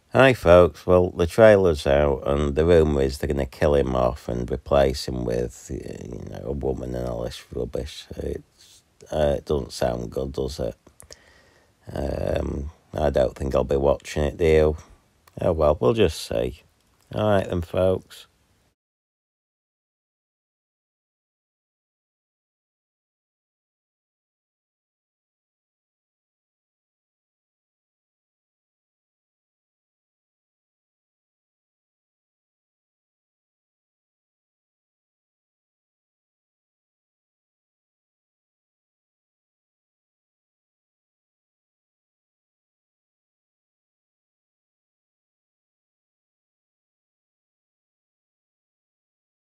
Hi folks, well the trailer's out and the rumour is they're going to kill him off and replace him with, a woman and all this rubbish. It doesn't sound good, does it? I don't think I'll be watching it, do you? Oh well, we'll just see. Alright then folks.